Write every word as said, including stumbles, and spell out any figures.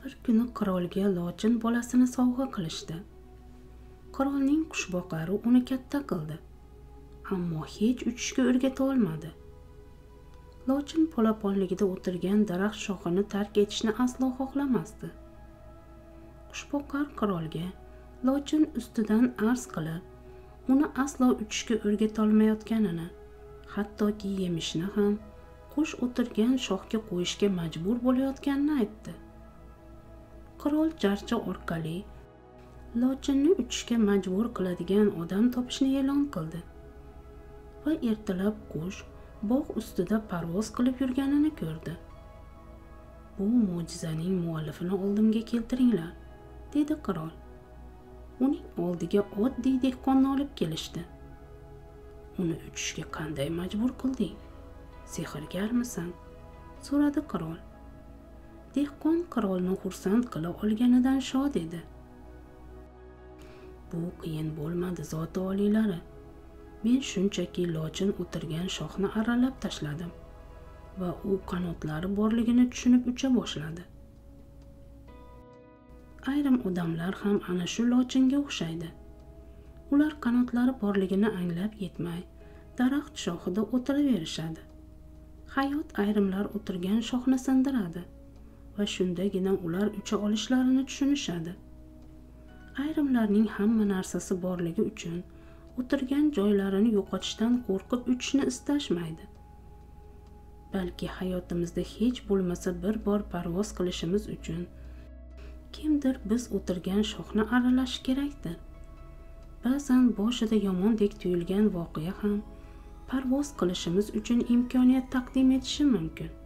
Bir kuni qirolga lochin bolasini sovg'a qilishdi. Qirolning qushboqari uni katta qildi, ammo hech uchishga o'rgata olmadi. Lochin polaponligida o'tirgan daraxt shoxini tark etishni aslo xohlamasdi. Qushboqar qirolga lochin ustidan arz qilib, uni aslo uchishga o'rgata olmayotganini, hattoki yemishni ham qush o'tirgan shoxga qo'yishga majbur bo'layotganini aytdi. Qirol jarchi orqali lochinni uchishga majbur qiladigan odam topishni e'lon qildi va ertalab qush bog' ustida parvoz qilib yurganini ko'rdi. Bu mo'jizaning muallifini oldimga keltiringlar, dedi qirol. Uning oldiga oddiy dehqonni olib kelishdi. Uni uchishga qanday majbur qilding? Sehrgarmisan? So'radi qirol. Dehqon qirolni xursand qila olganidan shod edi. Bu qiyin bo'lmadi, zoti oliylari. Men shunchaki lochin o'tirgan shoxni arralab tashladim va u qanotlari borligini tushunib ucha boshladi. Ayrim odamlar ham ana shu lochinga o'xshaydi. Ular qanotlari borligini anglab yetmay, daraxt shoxida o'tiraverishadi. Hayot ayrimlar o'tirgan shoxni sindiradi va shundagina ular ucha olishlarini tushunishadi. Ayrimlarning hamma narsasi borligi uchun o'tirgan joylarini yo'qotishdan qo'rqib uchishni istashmaydi. Balki hayotimizda hech bo'lmasa bir bor parvoz qilishimiz uchun kimdir biz o'tirgan shoxni arralashi kerakdir. Ba'zan boshida yomondek tuyulgan voqea ham parvoz qilishimiz uchun imkoniyat taqdim etishi mumkin.